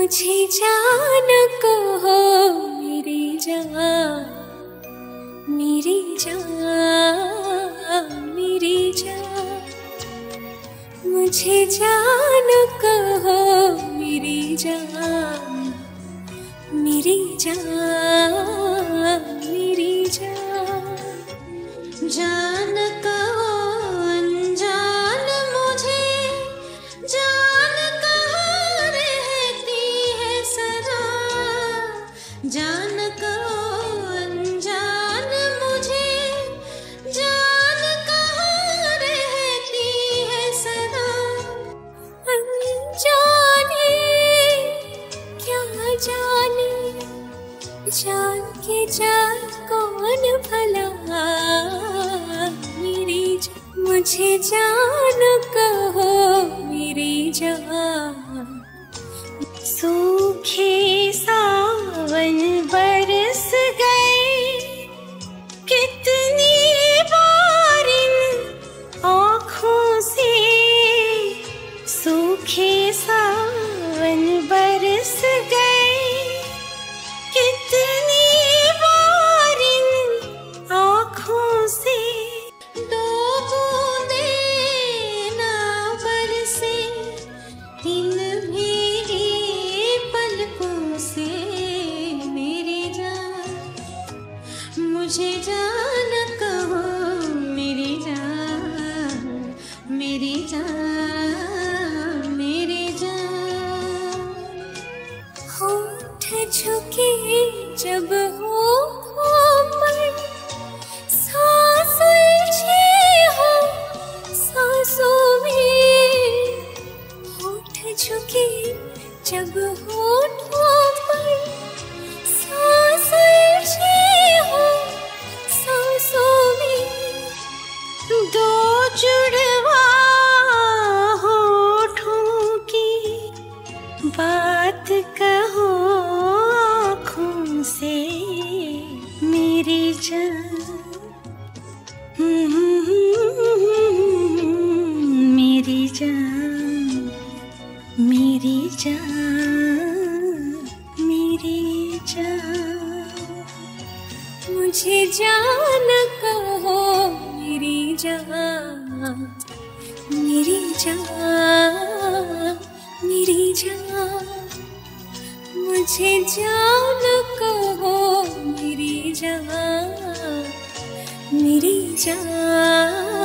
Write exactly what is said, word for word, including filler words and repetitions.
मुझे जान कहो मेरी जान, मेरी जान, मेरी जान। मुझे जान कहो मेरी जान, मेरी जान, मेरी जान। जान कहो अनजान मुझे, जान कहाँ रहती है सदा। जान कहो अनजान मुझे, जान कहाँ रहती है सदा। अनजाने क्या जाने, जान के जान कौन भला। मेरी जान, मुझे जान कहो मेरी जान। सूखे सावन बरस गए, कितनी बार इन आँखों से। सूखे सावन बरस गए, कितनी बार इन आँखों से। दो बूंदें ना बरसे इन मेरी पलकों से। मेरी जान, मुझे जान कहो मेरी जान, मेरी जान, मेरी जान। होठ झुके जब हो कोमल, सांस उलझी हो सांसों में। होठ झुके जब हो कोमल, सांस उलझी हो सांसों में। दो जुड़वा होठों की बात कहो आँखों से। मेरी जान, मेरी जान, मेरी जान, मेरी जान। मुझे जान कहो मेरी जान, मेरी जान, मेरी जान। मुझे जान कहो मेरी जान, मेरी जान।